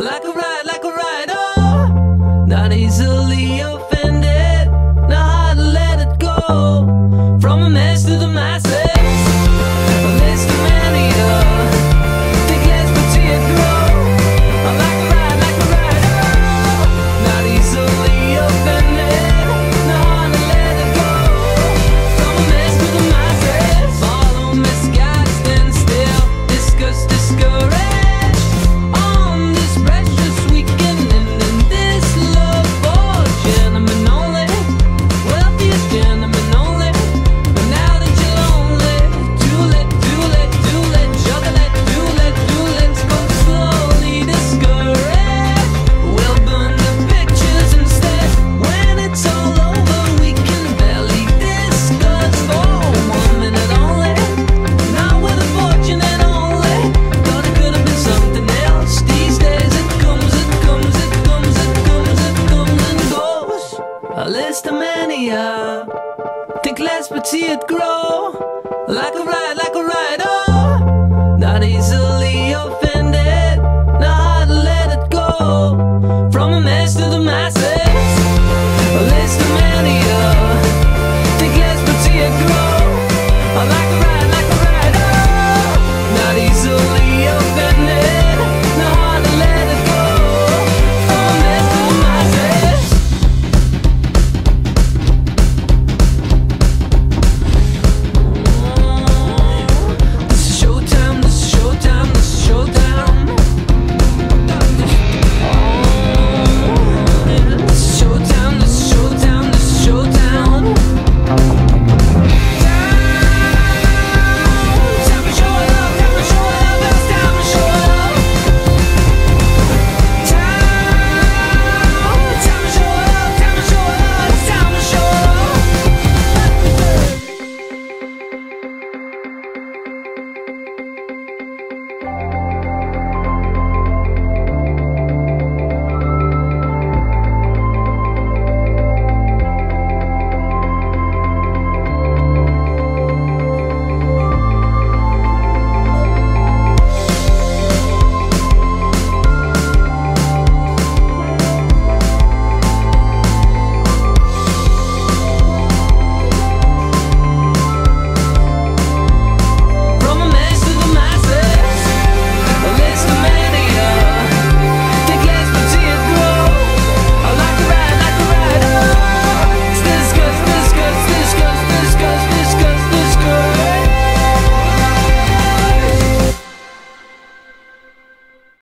like a rider, not easily offended, not hard to let it go. From a mess to the masses, a Lisztomania, think less but see it grow. Like a rider, not easily offended, not hard to let it go. From a mess to the masses, follow misguided, stand still, discuss, discouraged. A Lisztomania, think less but see it grow. Like a rider, not easily offended, not hard to let it go.